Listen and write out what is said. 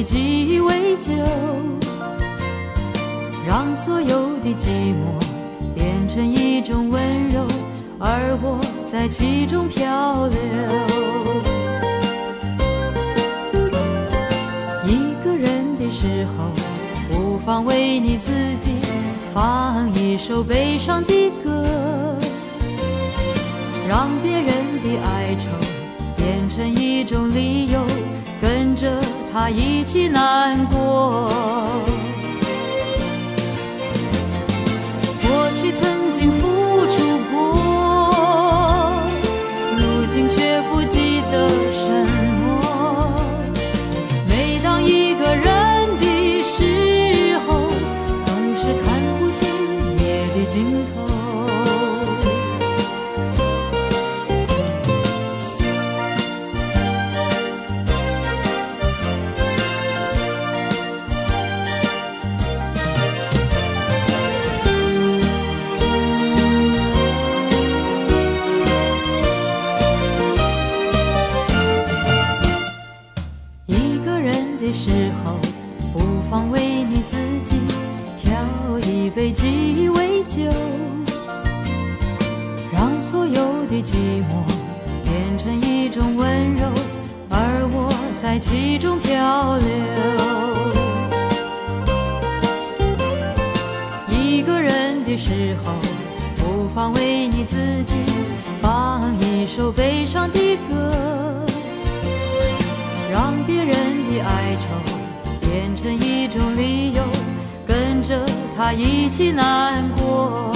鸡尾酒，让所有的寂寞变成一种温柔，而我在其中漂流。一个人的时候，不妨为你自己放一首悲伤的歌，让别人的哀愁变成一种理由，跟着他一起难过。过去曾经付出过，如今却不记得什么。每当一个人的时候，总是看不清夜的尽头。的时候，不妨为你自己调一杯鸡尾酒，让所有的寂寞变成一种温柔，而我在其中漂流。一个人的时候，不妨为你自己放一首悲伤的歌，让别人的哀愁变成一种理由，跟着他一起难过。